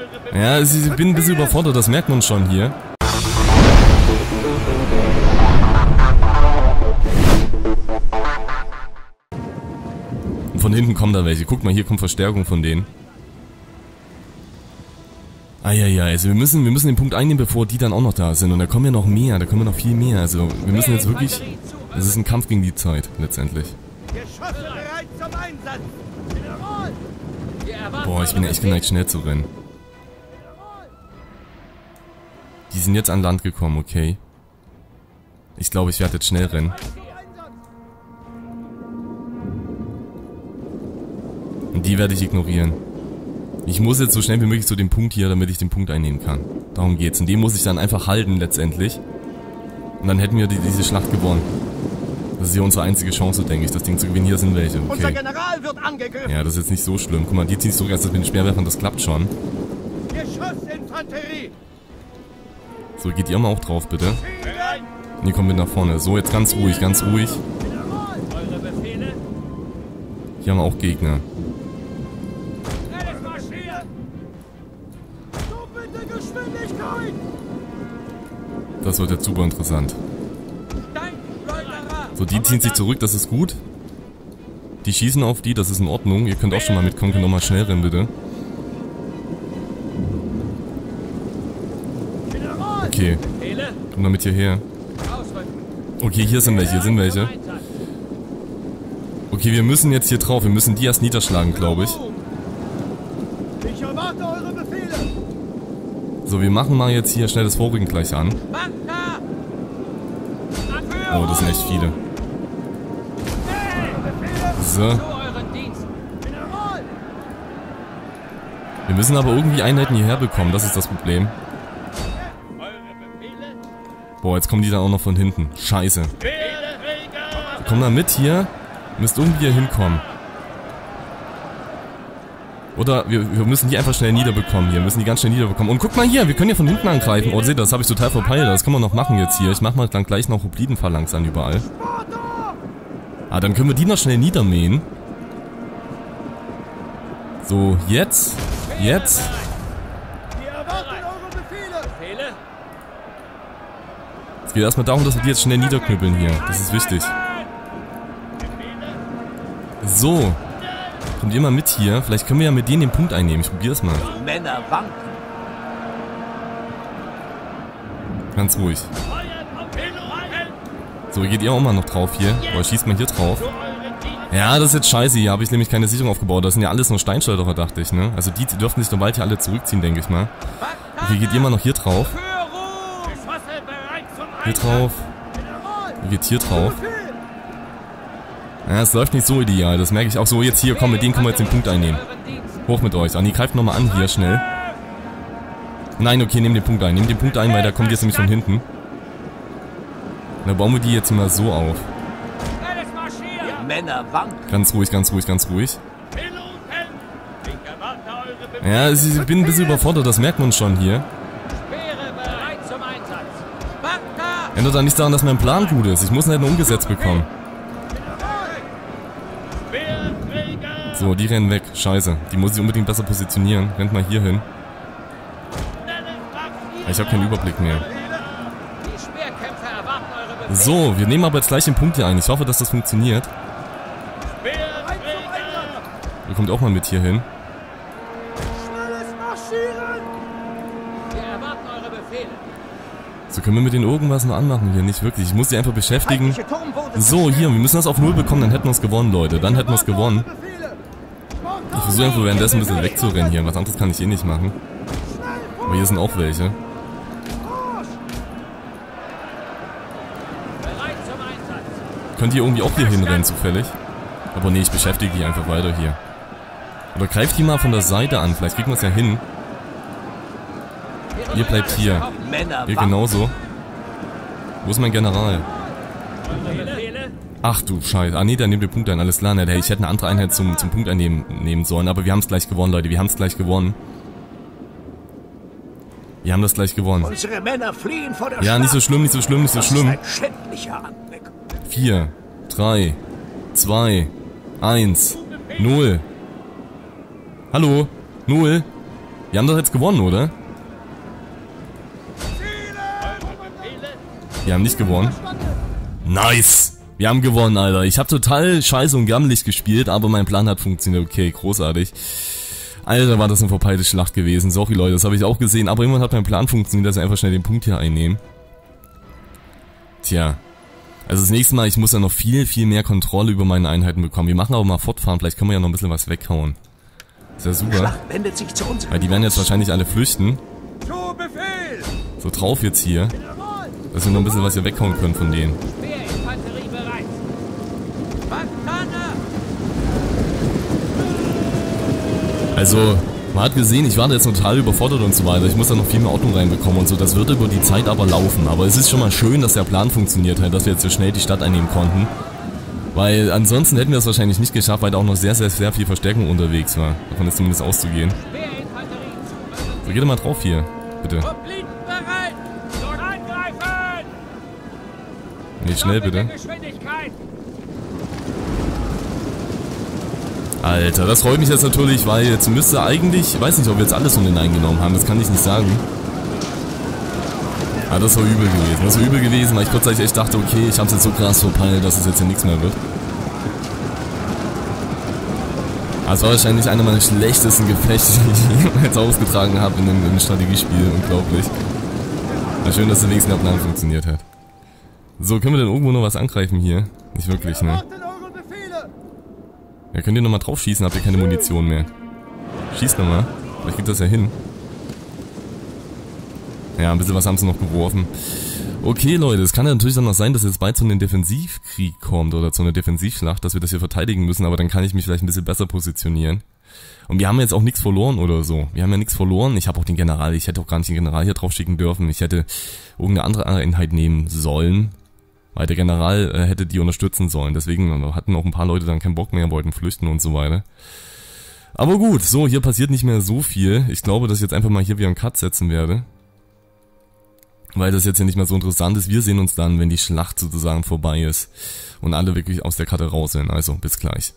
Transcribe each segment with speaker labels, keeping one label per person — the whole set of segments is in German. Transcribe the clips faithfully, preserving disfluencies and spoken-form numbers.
Speaker 1: Ja, ich bin ein bisschen überfordert, das merkt man schon hier. Und von hinten kommen da welche. Guck mal, hier kommt Verstärkung von denen. Ah ja, ja, also wir müssen, wir müssen den Punkt einnehmen, bevor die dann auch noch da sind. Und da kommen ja noch mehr, da kommen ja noch viel mehr. Also wir müssen jetzt wirklich... Es ist ein Kampf gegen die Zeit, letztendlich. Boah, ich bin ja echt geneigt, schnell zu rennen. Die sind jetzt an Land gekommen, okay. Ich glaube, ich werde jetzt schnell rennen. Und die werde ich ignorieren. Ich muss jetzt so schnell wie möglich zu dem Punkt hier, damit ich den Punkt einnehmen kann. Darum geht's. Und den muss ich dann einfach halten, letztendlich. Und dann hätten wir die, diese Schlacht gewonnen. Das ist hier unsere einzige Chance, denke ich, das Ding zu gewinnen. Hier sind welche, okay.
Speaker 2: Unser General wird angegriffen.
Speaker 1: Ja, das ist jetzt nicht so schlimm. Guck mal, die ziehen sich zurück, als das mit den Speerwerfern, das klappt schon.
Speaker 2: Geschützinfanterie.
Speaker 1: So, geht ihr mal auch drauf, bitte. Und ihr kommt mit nach vorne. So, jetzt ganz ruhig, ganz ruhig. Hier haben wir auch Gegner. Das wird jetzt super interessant. So, die ziehen sich zurück, das ist gut. Die schießen auf die, das ist in Ordnung. Ihr könnt auch schon mal mitkommen, könnt nochmal schnell rennen, bitte. Okay. Komm mal mit hierher. Okay, hier sind welche, hier sind welche. Okay, wir müssen jetzt hier drauf. Wir müssen die erst niederschlagen, glaube ich. So, wir machen mal jetzt hier schnell das Vorrücken gleich an. Oh, das sind echt viele. So. Wir müssen aber irgendwie Einheiten hierher bekommen, das ist das Problem. Boah, jetzt kommen die dann auch noch von hinten. Scheiße. Komm da mit hier. Müsst irgendwie hier hinkommen. Oder wir, wir müssen die einfach schnell niederbekommen hier. Wir müssen die ganz schnell niederbekommen. Und guck mal hier, wir können ja von hinten angreifen. Oh, seht ihr, das habe ich total verpeilt. Das können wir noch machen jetzt hier. Ich mache mal dann gleich noch Hoplidenphalanx an überall. Ah, dann können wir die noch schnell niedermähen. So, jetzt. Jetzt. Es geht erstmal darum, dass wir die jetzt schnell niederknüppeln hier. Das ist wichtig. So. Kommt ihr mal mit hier. Vielleicht können wir ja mit denen den Punkt einnehmen. Ich probiere es mal.
Speaker 2: Männer wanken.
Speaker 1: Ganz ruhig. So, geht ihr auch mal noch drauf hier. Oder schießt mal hier drauf. Ja, das ist jetzt scheiße. Hier habe ich nämlich keine Sicherung aufgebaut. Das sind ja alles nur Steinschleuderer, dachte ich, ne? Also die dürften sich sobald hier alle zurückziehen, denke ich mal. Okay, geht ihr mal noch hier drauf. Hier drauf. Ihr geht hier drauf. Ja, es läuft nicht so ideal, das merke ich auch so. Jetzt hier, komm, mit denen können wir jetzt den Punkt einnehmen. Hoch mit euch. Anni, greift nochmal an hier, schnell. Nein, okay, nehm den Punkt ein. Nehm den Punkt ein, weil der kommt jetzt nämlich von hinten. Und dann bauen wir die jetzt mal so auf. Ganz ruhig, ganz ruhig, ganz ruhig. Ja, ich bin ein bisschen überfordert, das merkt man schon hier. Ändert da nichts daran, dass mein Plan gut ist. Ich muss ihn halt nur umgesetzt bekommen. So, die rennen weg. Scheiße. Die muss ich unbedingt besser positionieren. Rennt mal hier hin. Ich habe keinen Überblick mehr. So, wir nehmen aber jetzt gleich den Punkt hier ein. Ich hoffe, dass das funktioniert. Ihr kommt auch mal mit hier hin. So, können wir mit denen irgendwas noch anmachen hier? Nicht wirklich. Ich muss die einfach beschäftigen. So, hier, wir müssen das auf null bekommen, dann hätten wir es gewonnen, Leute. Dann hätten wir es gewonnen. Ich versuche einfach währenddessen ein bisschen wegzurennen hier. Was anderes kann ich eh nicht machen. Aber hier sind auch welche. Könnt ihr irgendwie auch hier hinrennen, zufällig? Aber nee, ich beschäftige die einfach weiter hier. Oder greift die mal von der Seite an. Vielleicht kriegen wir es ja hin. Ihr bleibt hier. Ihr genauso. Wo ist mein General? Ach du Scheiße. Ah nee, der nimmt den Punkt ein. Alles klar. Ne, ich hätte eine andere Einheit zum, zum Punkt einnehmen nehmen sollen. Aber wir haben es gleich gewonnen, Leute. Wir haben es gleich gewonnen. Wir haben das gleich gewonnen.
Speaker 2: Unsere Männer fliehen vor der
Speaker 1: Ja, nicht so schlimm, nicht so schlimm, nicht so schlimm.
Speaker 2: Das ist ein schändlicher Anblick.
Speaker 1: vier, drei, zwei, eins, null. Hallo? null? Wir haben doch jetzt gewonnen, oder? Wir haben nicht gewonnen. Nice! Wir haben gewonnen, Alter. Ich habe total scheiße und gammelig gespielt, aber mein Plan hat funktioniert. Okay, großartig. Alter, war das eine verpeilte Schlacht gewesen. Sorry, Leute, das habe ich auch gesehen. Aber immerhin hat mein Plan funktioniert, dass wir einfach schnell den Punkt hier einnehmen. Tja. Also das nächste Mal, ich muss ja noch viel, viel mehr Kontrolle über meine Einheiten bekommen. Wir machen aber mal fortfahren. Vielleicht können wir ja noch ein bisschen was weghauen. Ist ja super. Weil die werden jetzt wahrscheinlich alle flüchten. So drauf jetzt hier. Dass wir noch ein bisschen was hier weghauen können von denen. Also, man hat gesehen, ich war da jetzt total überfordert und so weiter. Ich muss da noch viel mehr Ordnung reinbekommen und so. Das wird über die Zeit aber laufen. Aber es ist schon mal schön, dass der Plan funktioniert hat, dass wir jetzt so schnell die Stadt einnehmen konnten. Weil ansonsten hätten wir es wahrscheinlich nicht geschafft, weil da auch noch sehr, sehr, sehr viel Verstärkung unterwegs war. Davon ist zumindest auszugehen. So, geht doch mal drauf hier, bitte. Nicht schnell, bitte. Alter, das freut mich jetzt natürlich, weil jetzt müsste eigentlich, ich weiß nicht, ob wir jetzt alles von denen eingenommen haben, das kann ich nicht sagen. Aber das war übel gewesen, das war übel gewesen, weil ich kurzzeitig echt dachte, okay, ich hab's jetzt so krass verpeilt, dass es jetzt hier nichts mehr wird. Das war wahrscheinlich einer meiner schlechtesten Gefechte, die ich jemals ausgetragen habe in einem, in einem Strategiespiel, unglaublich. Aber schön, dass der wenigstens der Plan funktioniert hat. So, können wir denn irgendwo noch was angreifen hier? Nicht wirklich, ne? Ja, könnt ihr nochmal drauf schießen, habt ihr keine Munition mehr. Schießt nochmal. Vielleicht geht das ja hin. Ja, ein bisschen was haben sie noch geworfen. Okay, Leute, es kann ja natürlich dann noch sein, dass jetzt bald zu einem Defensivkrieg kommt oder zu einer Defensivschlacht, dass wir das hier verteidigen müssen, aber dann kann ich mich vielleicht ein bisschen besser positionieren. Und wir haben jetzt auch nichts verloren oder so. Wir haben ja nichts verloren. Ich habe auch den General, ich hätte auch gar nicht den General hier drauf schicken dürfen. Ich hätte irgendeine andere Einheit nehmen sollen. Weil der General äh, hätte die unterstützen sollen. Deswegen hatten auch ein paar Leute dann keinen Bock mehr, wollten flüchten und so weiter. Aber gut, so, hier passiert nicht mehr so viel. Ich glaube, dass ich jetzt einfach mal hier wieder einen Cut setzen werde. Weil das jetzt hier nicht mehr so interessant ist. Wir sehen uns dann, wenn die Schlacht sozusagen vorbei ist. Und alle wirklich aus der Karte raus sind. Also, bis gleich.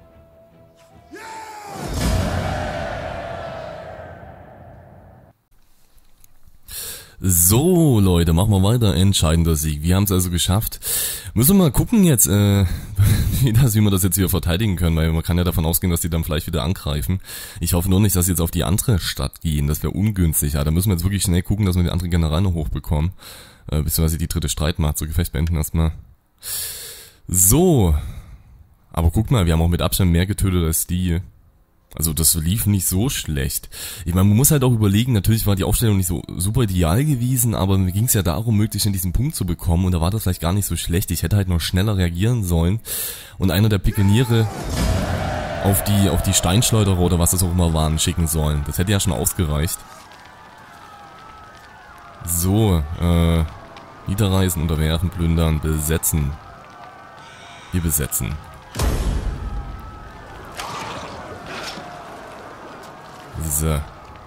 Speaker 1: So, Leute, machen wir weiter. Entscheidender Sieg. Wir haben es also geschafft. Müssen wir mal gucken jetzt, äh, wie, das, wie wir das jetzt wieder verteidigen können, weil man kann ja davon ausgehen, dass die dann vielleicht wieder angreifen. Ich hoffe nur nicht, dass sie jetzt auf die andere Stadt gehen. Das wäre ungünstig. Ja, da müssen wir jetzt wirklich schnell gucken, dass wir die andere General noch hochbekommen. Äh, beziehungsweise die dritte Streitmacht. So, Gefecht beenden erstmal. So. Aber guck mal, wir haben auch mit Abstand mehr getötet als die. Also das lief nicht so schlecht. Ich meine, man muss halt auch überlegen, natürlich war die Aufstellung nicht so super ideal gewesen, aber mir ging es ja darum, möglichst in diesen Punkt zu bekommen und da war das vielleicht gar nicht so schlecht. Ich hätte halt noch schneller reagieren sollen und einer der Pikeniere auf die auf die Steinschleuderer oder was das auch immer waren, schicken sollen. Das hätte ja schon ausgereicht. So, äh, niederreißen, unterwerfen, plündern, besetzen. Wir besetzen. So. Ja,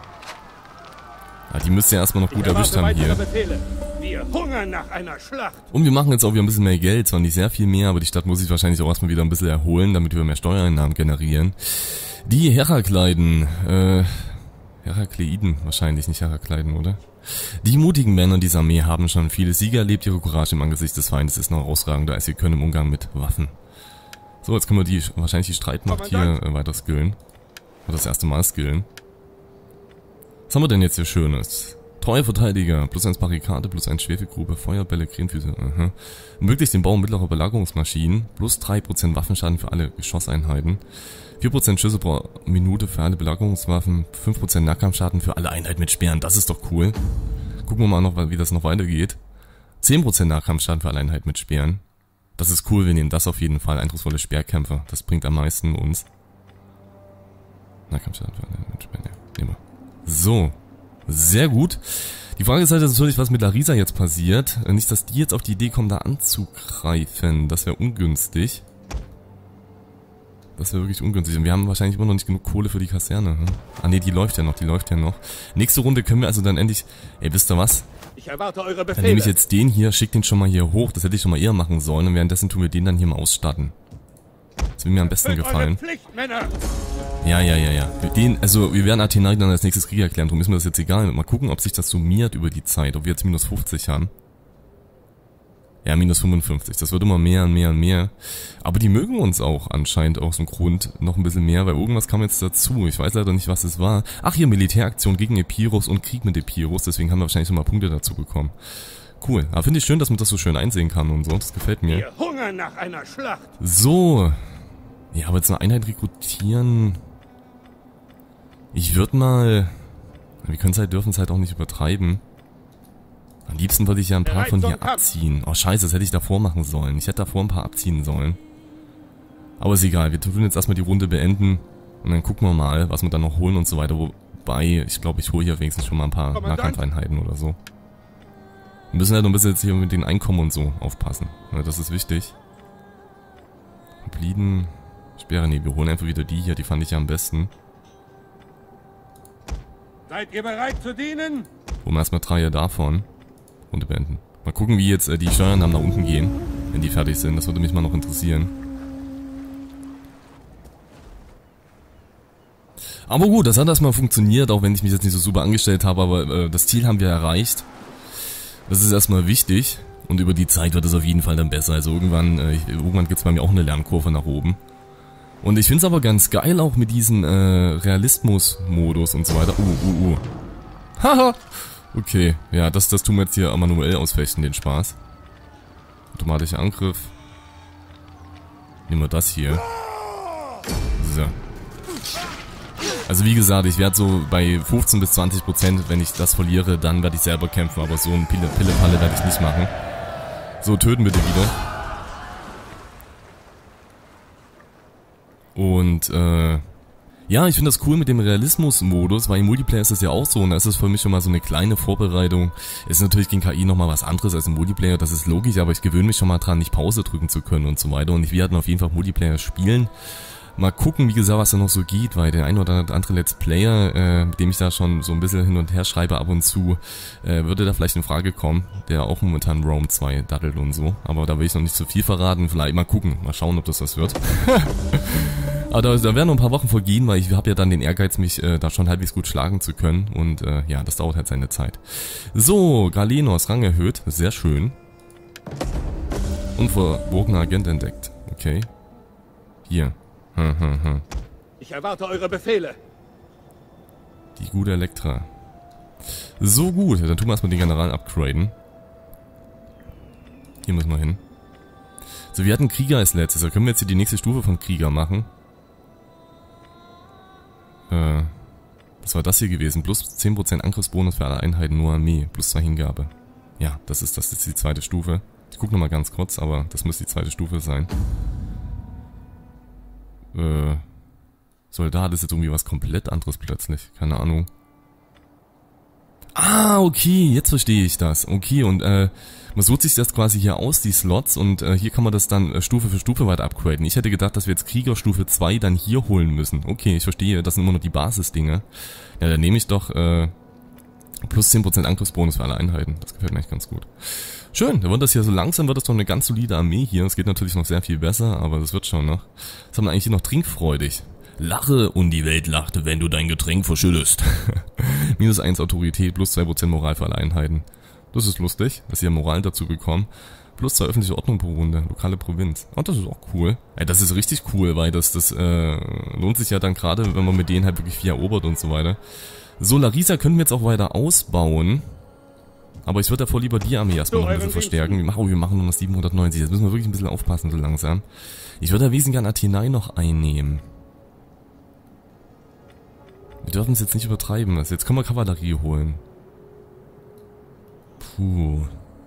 Speaker 1: die müsst ihr erstmal noch gut erwischt haben hier.
Speaker 2: Wir hungern nach einer Schlacht.
Speaker 1: Und wir machen jetzt auch wieder ein bisschen mehr Geld, zwar nicht sehr viel mehr, aber die Stadt muss sich wahrscheinlich auch erstmal wieder ein bisschen erholen, damit wir mehr Steuereinnahmen generieren. Die Herakleiden, äh, Herakleiden wahrscheinlich, nicht Herakleiden, oder? Die mutigen Männer dieser Armee haben schon viele Siege erlebt, ihre Courage im Angesicht des Feindes ist noch herausragender, als sie können im Umgang mit Waffen. So, jetzt können wir die, wahrscheinlich die Streitmacht hier äh, weiter skillen. Oder das erste Mal skillen. Was haben wir denn jetzt hier Schönes? Treue Verteidiger, plus eins Barrikade, plus eins Schwefelgrube, Feuerbälle, Krähenfüße, aha. Ermöglicht den Bau mittlerer Belagerungsmaschinen, plus drei Prozent Waffenschaden für alle Geschosseinheiten, vier Prozent Schüsse pro Minute für alle Belagerungswaffen, fünf Prozent Nahkampfschaden für alle Einheiten mit Speeren, das ist doch cool. Gucken wir mal noch, wie das noch weitergeht. zehn Prozent Nahkampfschaden für alle Einheiten mit Speeren. Das ist cool, wir nehmen das auf jeden Fall, eindrucksvolle Speerkämpfer, das bringt am meisten uns. Nahkampfschaden für alle Einheiten mit Speeren, ja, nehmen wir. So, sehr gut. Die Frage ist halt natürlich, was mit Larisa jetzt passiert. Nicht, dass die jetzt auf die Idee kommen, da anzugreifen. Das wäre ungünstig. Das wäre wirklich ungünstig. Und wir haben wahrscheinlich immer noch nicht genug Kohle für die Kaserne. Hm? Ah ne, die läuft ja noch, die läuft ja noch. Nächste Runde können wir also dann endlich... Ey, wisst ihr was?
Speaker 2: Ich erwarte eure Befehle.
Speaker 1: Dann nehme ich jetzt den hier, schick den schon mal hier hoch. Das hätte ich schon mal eher machen sollen. Und währenddessen tun wir den dann hier mal ausstatten. Das will mir am besten gefallen. Ja, ja, ja, ja. Den, also wir werden Athenai dann als nächstes Krieg erklären, darum ist mir das jetzt egal. Mal gucken, ob sich das summiert über die Zeit, ob wir jetzt minus fünfzig haben. Ja, minus fünfundfünfzig. Das wird immer mehr und mehr und mehr. Aber die mögen uns auch anscheinend aus dem Grund noch ein bisschen mehr, weil irgendwas kam jetzt dazu. Ich weiß leider nicht, was es war. Ach, hier Militäraktion gegen Epirus und Krieg mit Epirus. Deswegen haben wir wahrscheinlich nochmal Punkte dazu bekommen. Cool. Aber finde ich schön, dass man das so schön einsehen kann und so. Das gefällt mir.
Speaker 2: Wir hungern nach einer Schlacht.
Speaker 1: So. Ja, aber jetzt eine Einheit rekrutieren. Ich würde mal... Wir können es halt, dürfen es halt auch nicht übertreiben. Am liebsten würde ich ja ein paar von hier abziehen. Oh scheiße, das hätte ich davor machen sollen. Ich hätte davor ein paar abziehen sollen. Aber ist egal, wir tun jetzt erstmal die Runde beenden. Und dann gucken wir mal, was wir dann noch holen und so weiter. Wobei, ich glaube, ich hole hier wenigstens schon mal ein paar Nahkampfeinheiten oder so. Wir müssen halt noch ein bisschen jetzt hier mit den Einkommen und so aufpassen. Ja, das ist wichtig. Blieden. Sperre, nee, wir holen einfach wieder die hier, die fand ich ja am besten.
Speaker 2: Seid ihr bereit zu dienen?
Speaker 1: Holen wir erstmal drei davon. Runde beenden. Mal gucken, wie jetzt äh, die Steuern nach unten gehen, wenn die fertig sind. Das würde mich mal noch interessieren. Aber gut, das hat erstmal funktioniert, auch wenn ich mich jetzt nicht so super angestellt habe, aber äh, das Ziel haben wir erreicht. Das ist erstmal wichtig und über die Zeit wird es auf jeden Fall dann besser. Also irgendwann, äh, irgendwann gibt es bei mir auch eine Lernkurve nach oben. Und ich finde es aber ganz geil auch mit diesem äh, Realismus-Modus und so weiter. Uh, uh, uh. Haha! Okay, ja, das, das tun wir jetzt hier manuell ausfechten, den Spaß. Automatischer Angriff. Nehmen wir das hier. So. Also wie gesagt, ich werde so bei fünfzehn bis zwanzig Prozent, wenn ich das verliere, dann werde ich selber kämpfen. Aber so ein Pille, Pille-Palle werde ich nicht machen. So, töten bitte wieder. Und, äh... ja, ich finde das cool mit dem Realismus-Modus, weil im Multiplayer ist das ja auch so und da ist es für mich schon mal so eine kleine Vorbereitung. Ist natürlich gegen K I nochmal was anderes als im Multiplayer, das ist logisch, aber ich gewöhne mich schon mal dran, nicht Pause drücken zu können und so weiter. Und ich werde auf jeden Fall Multiplayer spielen. Mal gucken, wie gesagt, was da noch so geht, weil der ein oder andere Let's Player, äh, mit dem ich da schon so ein bisschen hin und her schreibe ab und zu, äh, würde da vielleicht in Frage kommen, der auch momentan Rome zwei daddelt und so. Aber da will ich noch nicht zu viel verraten, vielleicht mal gucken, mal schauen, ob das was wird. Aber da, da werden noch ein paar Wochen vergehen, weil ich habe ja dann den Ehrgeiz, mich äh, da schon halbwegs gut schlagen zu können. Und äh, ja, das dauert halt seine Zeit. So, Galenos, Rang erhöht. Sehr schön. Unverborgener Agent entdeckt. Okay. Hier. Hm, hm, hm.
Speaker 2: Ich erwarte eure Befehle.
Speaker 1: Die gute Elektra. So gut, dann tun wir erstmal den General upgraden. Hier müssen wir hin. So, wir hatten Krieger als letztes. Da können wir jetzt hier die nächste Stufe von Krieger machen. Äh, was war das hier gewesen? Plus zehn Prozent Angriffsbonus für alle Einheiten, nur Armee. Plus zwei Hingabe. Ja, das ist, das ist die zweite Stufe. Ich gucke nochmal ganz kurz, aber das müsste die zweite Stufe sein. Äh, Soldat ist jetzt irgendwie was komplett anderes plötzlich. Keine Ahnung. Ah, okay, jetzt verstehe ich das. Okay, und äh, man sucht sich das quasi hier aus, die Slots, und äh, hier kann man das dann äh, Stufe für Stufe weiter upgraden. Ich hätte gedacht, dass wir jetzt Krieger Stufe zwei dann hier holen müssen. Okay, ich verstehe, das sind immer noch die Basisdinge. Ja, dann nehme ich doch äh, plus zehn Prozent Angriffsbonus für alle Einheiten. Das gefällt mir echt ganz gut. Schön, dann wird das hier so langsam, wird das doch eine ganz solide Armee hier. Es geht natürlich noch sehr viel besser, aber das wird schon noch. Was haben wir eigentlich hier noch? Trinkfreudig. Lache und die Welt lachte, wenn du dein Getränk verschüttest. Minus eins Autorität, plus zwei Prozent Moral für alle Einheiten. Das ist lustig, dass sie ja Moral dazu bekommen. Plus zwei öffentliche Ordnung pro Runde, lokale Provinz. Und das ist auch cool. Ey, das ist richtig cool, weil das, das äh, lohnt sich ja dann gerade, wenn man mit denen halt wirklich viel erobert und so weiter. So, Larisa können wir jetzt auch weiter ausbauen. Aber ich würde davor lieber die Armee erstmal noch ein bisschen verstärken. Wir machen, oh, wir machen nur noch siebenhundertneunzig. Jetzt müssen wir wirklich ein bisschen aufpassen, so langsam. Ich würde da wesentlich gerne Athenai noch einnehmen. Wir dürfen es jetzt nicht übertreiben. Also jetzt können wir Kavallerie holen. Puh.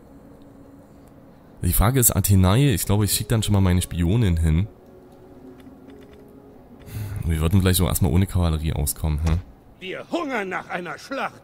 Speaker 1: Die Frage ist Athenai. Ich glaube, ich schicke dann schon mal meine Spionin hin. Wir würden vielleicht auch erstmal ohne Kavallerie auskommen, hm?
Speaker 2: Wir hungern nach einer Schlacht.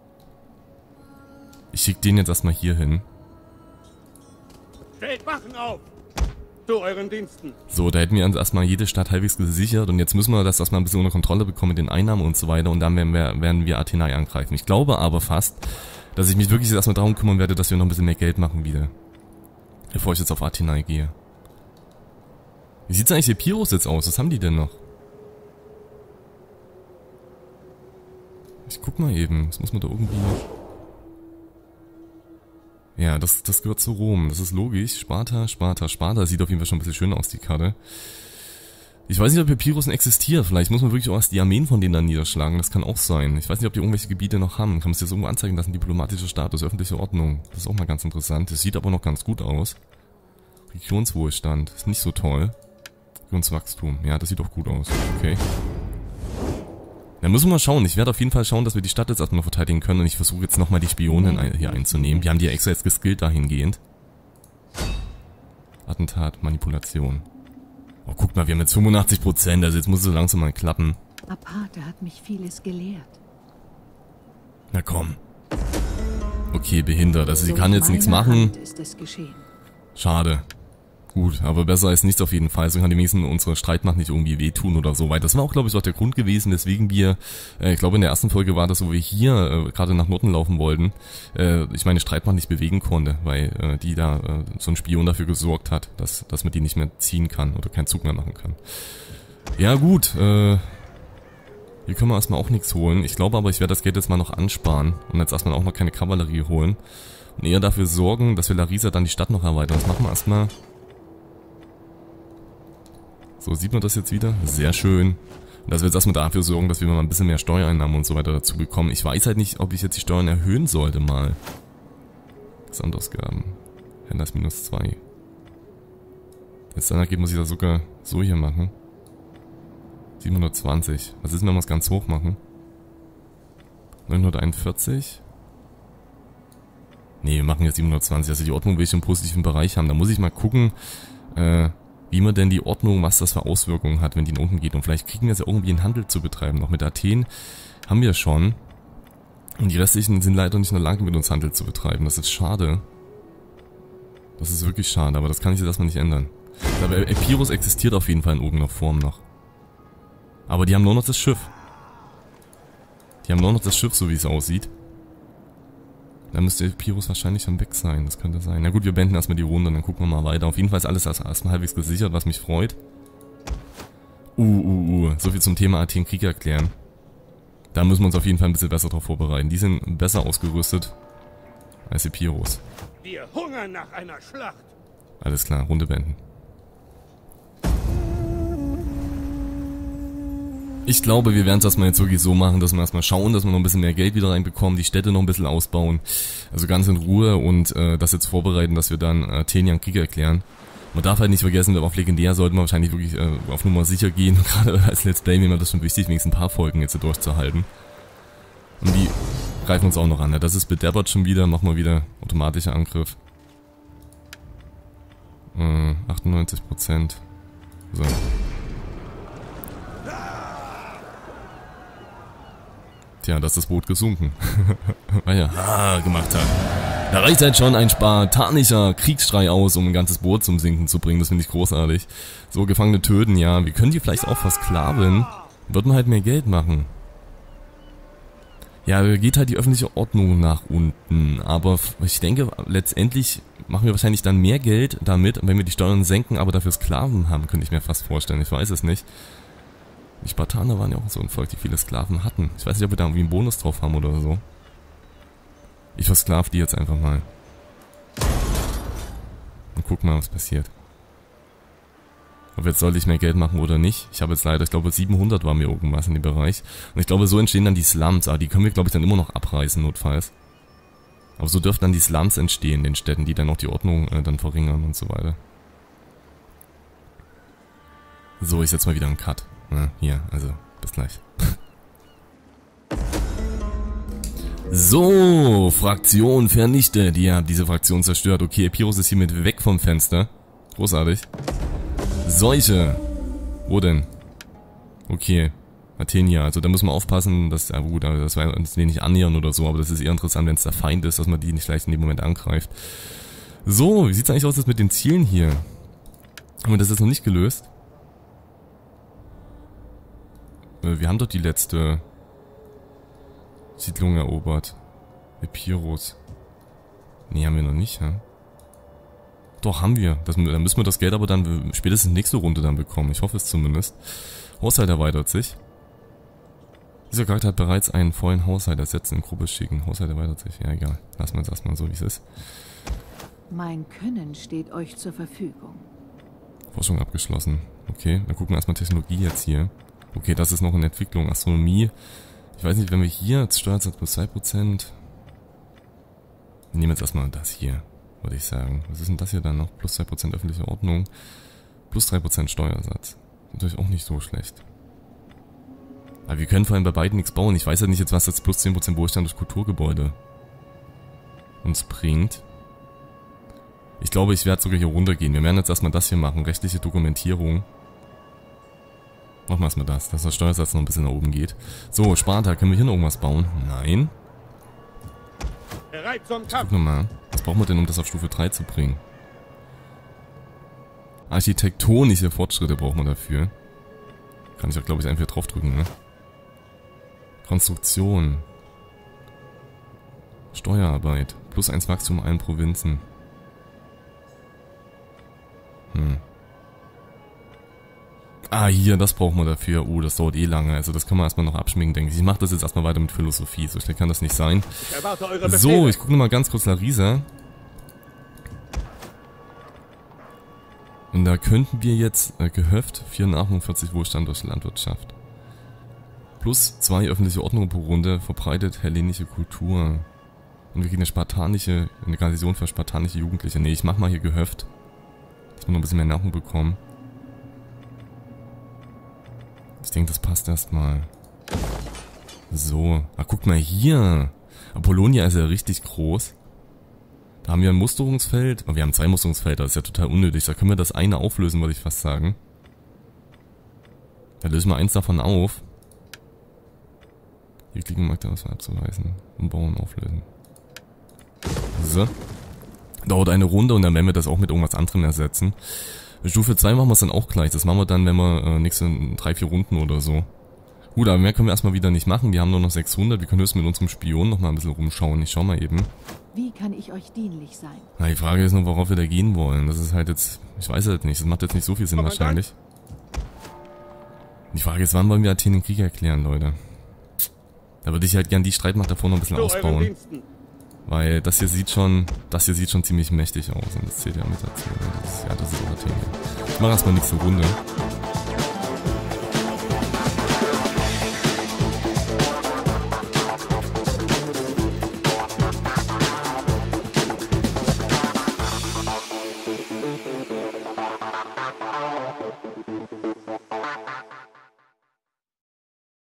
Speaker 1: Ich schicke den jetzt erstmal hier hin.
Speaker 2: Stellt Wachen auf! Zu euren Diensten.
Speaker 1: So, da hätten wir uns erstmal jede Stadt halbwegs gesichert und jetzt müssen wir das erstmal ein bisschen unter Kontrolle bekommen mit den Einnahmen und so weiter und dann werden wir, werden wir Athenai angreifen. Ich glaube aber fast, dass ich mich wirklich jetzt erstmal darum kümmern werde, dass wir noch ein bisschen mehr Geld machen wieder. Bevor ich jetzt auf Athenai gehe. Wie sieht's eigentlich Epirus jetzt aus? Was haben die denn noch? Ich guck mal eben. Das muss man da irgendwie... Ja, das, das gehört zu Rom. Das ist logisch. Sparta, Sparta, Sparta. Sieht auf jeden Fall schon ein bisschen schöner aus, die Karte. Ich weiß nicht, ob Epirus existiert. Vielleicht muss man wirklich auch erst die Armeen von denen dann niederschlagen. Das kann auch sein. Ich weiß nicht, ob die irgendwelche Gebiete noch haben. Kann man sich das irgendwo anzeigen lassen? Diplomatischer Status, öffentliche Ordnung. Das ist auch mal ganz interessant. Das sieht aber noch ganz gut aus. Regionswohlstand. Ist nicht so toll. Regionswachstum. Ja, das sieht doch gut aus. Okay. Dann müssen wir mal schauen. Ich werde auf jeden Fall schauen, dass wir die Stadt jetzt erstmal noch verteidigen können. Und ich versuche jetzt nochmal die Spionen hier einzunehmen. Die haben die ja extra jetzt geskillt dahingehend. Attentat, Manipulation. Oh, guck mal, wir haben jetzt fünfundachtzig Prozent. Also jetzt muss es so langsam mal klappen.
Speaker 3: Aparte hat mich vieles gelehrt.
Speaker 1: Na komm. Okay, behindert. Also sie kann jetzt nichts machen.
Speaker 3: Ist es geschehen.
Speaker 1: Schade. Gut, aber besser als nichts auf jeden Fall. So kann die wenigstens unsere Streitmacht nicht irgendwie wehtun oder so weiter. Das war auch, glaube ich, auch der Grund gewesen, weswegen wir, äh, ich glaube in der ersten Folge war das, wo wir hier äh, gerade nach Norden laufen wollten, äh, ich meine Streitmacht nicht bewegen konnte, weil äh, die da, äh, so ein Spion dafür gesorgt hat, dass, dass man die nicht mehr ziehen kann oder keinen Zug mehr machen kann. Ja gut, äh, hier können wir erstmal auch nichts holen. Ich glaube aber, ich werde das Geld jetzt mal noch ansparen und jetzt erstmal auch noch keine Kavallerie holen. Und eher dafür sorgen, dass wir Larisa dann die Stadt noch erweitern. Das machen wir erstmal. So, sieht man das jetzt wieder? Sehr schön. Und dass wir jetzt erstmal dafür sorgen, dass wir mal ein bisschen mehr Steuereinnahmen und so weiter dazu bekommen. Ich weiß halt nicht, ob ich jetzt die Steuern erhöhen sollte mal. Gesamtausgaben. Händlers minus zwei. Jetzt dann geht, muss ich das sogar so hier machen. siebenhundertzwanzig. Was ist, wenn wir es ganz hoch machen? neunhunderteinundvierzig? Ne, wir machen jetzt siebenhundertzwanzig. Also die Ordnung will ich im positiven Bereich haben. Da muss ich mal gucken, äh... wie man denn die Ordnung, was das für Auswirkungen hat, wenn die nach unten geht. Und vielleicht kriegen wir es ja irgendwie einen Handel zu betreiben. Noch mit Athen haben wir schon. Und die restlichen sind leider nicht in der Lage, mit uns Handel zu betreiben. Das ist schade. Das ist wirklich schade, aber das kann ich jetzt erstmal nicht ändern. Aber Epirus existiert auf jeden Fall in irgendeiner Form noch. Aber die haben nur noch das Schiff. Die haben nur noch das Schiff, so wie es aussieht. Da müsste Epirus wahrscheinlich schon weg sein. Das könnte sein. Na gut, wir beenden erstmal die Runde und dann gucken wir mal weiter. Auf jeden Fall ist alles erstmal halbwegs gesichert, was mich freut. Uh, uh, uh. So viel zum Thema Athen Krieg erklären. Da müssen wir uns auf jeden Fall ein bisschen besser drauf vorbereiten. Die sind besser ausgerüstet als Epirus.
Speaker 2: Wir hungern nach einer Schlacht.
Speaker 1: Alles klar, Runde beenden. Ich glaube, wir werden es erstmal jetzt wirklich so machen, dass wir erstmal schauen, dass wir noch ein bisschen mehr Geld wieder reinbekommen, die Städte noch ein bisschen ausbauen, also ganz in Ruhe und äh, das jetzt vorbereiten, dass wir dann Athen ja einen Krieg erklären. Man darf halt nicht vergessen, auf Legendär sollten wir wahrscheinlich wirklich äh, auf Nummer sicher gehen, und gerade als Let's Play wäre das schon wichtig, wenigstens ein paar Folgen jetzt durchzuhalten. Und die greifen uns auch noch an, ja, das ist bedeppert schon wieder, machen wir wieder automatischer Angriff. Äh, achtundneunzig Prozent. So. Tja, da ist das Boot gesunken. Weil er ah, gemacht hat. Da reicht halt schon ein spartanischer Kriegsschrei aus, um ein ganzes Boot zum Sinken zu bringen. Das finde ich großartig. So, Gefangene töten, ja. Wir können die vielleicht auch versklaven. Wird man halt mehr Geld machen. Ja, geht halt die öffentliche Ordnung nach unten. Aber ich denke, letztendlich machen wir wahrscheinlich dann mehr Geld damit, wenn wir die Steuern senken, aber dafür Sklaven haben, könnte ich mir fast vorstellen. Ich weiß es nicht. Die Spartaner waren ja auch so ein Volk, die viele Sklaven hatten. Ich weiß nicht, ob wir da irgendwie einen Bonus drauf haben oder so. Ich versklav die jetzt einfach mal. Und guck mal, was passiert. Ob jetzt sollte ich mehr Geld machen oder nicht. Ich habe jetzt leider, ich glaube siebenhundert war mir irgendwas in dem Bereich. Und ich glaube, so entstehen dann die Slums. Aber die können wir, glaube ich, dann immer noch abreißen, notfalls. Aber so dürften dann die Slums entstehen, in den Städten, die dann noch die Ordnung äh, dann verringern und so weiter. So, ich setze mal wieder einen Cut. Na, hier, also, bis gleich. So, Fraktion vernichtet. Ja, diese Fraktion zerstört. Okay, Epirus ist hiermit weg vom Fenster. Großartig. Seuche. Wo denn? Okay. Athenia. Also da müssen wir aufpassen, dass, ja gut, also das wir uns nicht annähern oder so, aber das ist eher interessant, wenn es der Feind ist, dass man die nicht gleich in dem Moment angreift. So, wie sieht's eigentlich aus jetzt mit den Zielen hier? Haben wir das jetzt noch nicht gelöst? Wir haben doch die letzte Siedlung erobert. Epirus. Nee, haben wir noch nicht, ja? Doch, haben wir. Das, dann müssen wir das Geld aber dann spätestens nächste Runde dann bekommen. Ich hoffe es zumindest. Haushalt erweitert sich. Dieser Charakter hat bereits einen vollen Haushalt ersetzt, in Gruppe schicken. Haushalt erweitert sich. Ja, egal. Lassen wir es erstmal so, wie es ist.
Speaker 3: Mein Können steht euch zur Verfügung.
Speaker 1: Forschung abgeschlossen. Okay, dann gucken wir erstmal Technologie jetzt hier. Okay, das ist noch in Entwicklung. Astronomie. Ich weiß nicht, wenn wir hier jetzt Steuersatz plus zwei Prozent. Wir nehmen jetzt erstmal das hier, würde ich sagen. Was ist denn das hier dann noch? Plus zwei Prozent öffentliche Ordnung. Plus drei Prozent Steuersatz. Natürlich auch nicht so schlecht. Aber wir können vor allem bei beiden nichts bauen. Ich weiß ja nicht jetzt, was das plus zehn Prozent Wohlstand durch Kulturgebäude uns bringt. Ich glaube, ich werde sogar hier runtergehen. Wir werden jetzt erstmal das hier machen. Rechtliche Dokumentierung. Machen wir erstmal das, dass der Steuersatz noch ein bisschen nach oben geht. So, Sparta, können wir hier noch irgendwas bauen? Nein.
Speaker 2: Bereit zum
Speaker 1: Ich
Speaker 2: Kampf.
Speaker 1: guck nochmal. Was brauchen wir denn, um das auf Stufe drei zu bringen? Architektonische Fortschritte brauchen wir dafür. Kann ich auch, glaube ich, einfach draufdrücken, ne? Konstruktion. Steuerarbeit. Plus eins Wachstum in allen Provinzen. Hm. Ah, hier, das brauchen wir dafür. Oh, das dauert eh lange. Also das kann man erstmal noch abschminken, denke ich. Ich mache das jetzt erstmal weiter mit Philosophie. So schlecht kann das nicht sein.
Speaker 2: Ich erwarte eure Befehle.
Speaker 1: So, ich gucke nochmal ganz kurz nach Riesa. Und da könnten wir jetzt äh, Gehöft, vierundachtzig Wohlstand durch Landwirtschaft. Plus zwei öffentliche Ordnungen pro Runde, verbreitet hellenische Kultur. Und wir kriegen eine spartanische, eine Garnison für spartanische Jugendliche. Nee, ich mach mal hier Gehöft. Dass wir noch ein bisschen mehr Nahrung bekommen. Ich denke, das passt erstmal. So. Ah, guck mal hier. Apollonia ist ja richtig groß. Da haben wir ein Musterungsfeld. Aber wir haben zwei Musterungsfelder. Das ist ja total unnötig. Da können wir das eine auflösen, würde ich fast sagen. Da lösen wir eins davon auf. Hier klicken wir was abzuweisen. Umbauen, auflösen. So. Dauert eine Runde und dann werden wir das auch mit irgendwas anderem ersetzen. Stufe zwei machen wir es dann auch gleich. Das machen wir dann, wenn wir äh, nächste drei, vier Runden oder so. Gut, aber mehr können wir erstmal wieder nicht machen. Wir haben nur noch sechshundert. Wir können höchstens mit unserem Spion noch mal ein bisschen rumschauen. Ich schau mal eben.
Speaker 3: Wie kann ich euch dienlich sein?
Speaker 1: Na, die Frage ist nur, worauf wir da gehen wollen. Das ist halt jetzt... Ich weiß halt nicht. Das macht jetzt nicht so viel Sinn wahrscheinlich. Die Frage ist, wann wollen wir Athen den Krieg erklären, Leute? Da würde ich halt gern die Streitmacht davor noch ein bisschen
Speaker 2: Zu euren
Speaker 1: ausbauen.
Speaker 2: Diensten.
Speaker 1: Weil das hier sieht schon, das hier sieht schon ziemlich mächtig aus und das zählt ja mit dazu. Das ist, ja, das ist auch Athen. Ich mache erstmal nächste Runde.